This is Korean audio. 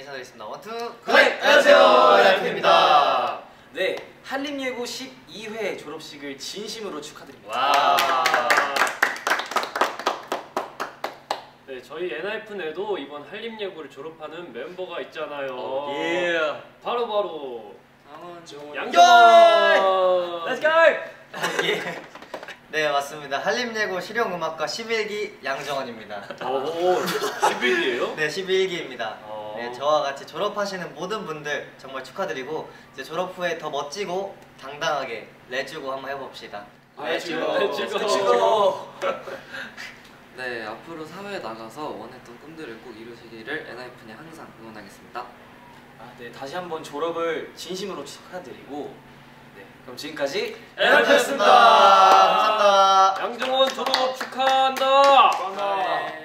인사드리겠습니다. 원투 네, 안녕하세요, NIP입니다. 네, 한림예고 12회 졸업식을 진심으로 축하드립니다. 와. 네, 저희 엔하이픈에도 이번 한림예고를 졸업하는 멤버가 있잖아요. 예. 바로 장원, 양정원. Let's go! 예. 네, 맞습니다. 한림예고 실용음악과 11기 양정원입니다. 오, 11기예요? 네, 11기입니다. 네, 저와 같이 졸업하시는 모든 분들 정말 축하드리고 이제 졸업 후에 더 멋지고 당당하게 내주고 한번 해봅시다. 레츠고. 네, 앞으로 사회에 나가서 원했던 꿈들을 꼭 이루시기를 엔하이픈이 항상 응원하겠습니다. 네, 다시 한번 졸업을 진심으로 축하드리고, 네, 그럼 지금까지 엔하이픈이었습니다. 감사합니다. 양정원 졸업 축하한다. 네.